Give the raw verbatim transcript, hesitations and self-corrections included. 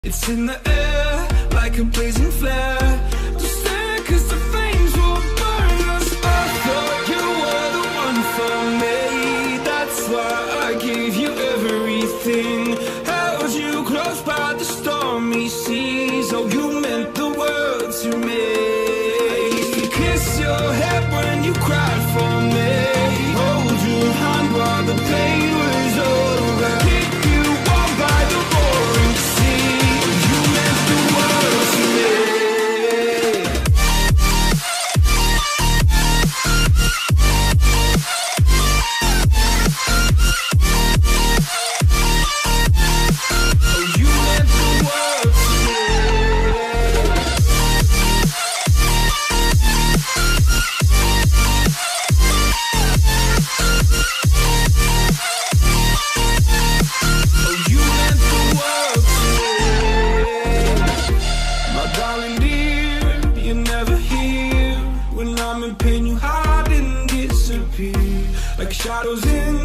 It's in the air, like a blazing flare. Don't stare, cause the flames will burn us. I thought you were the one for me. That's why I gave you everything. Held you close by the stormy seas. Oh, you meant the world to me. I used to kiss your head when you cried for me. Hold your hand while the pain was over. Keep you warm by the roaring sea. Like shadows in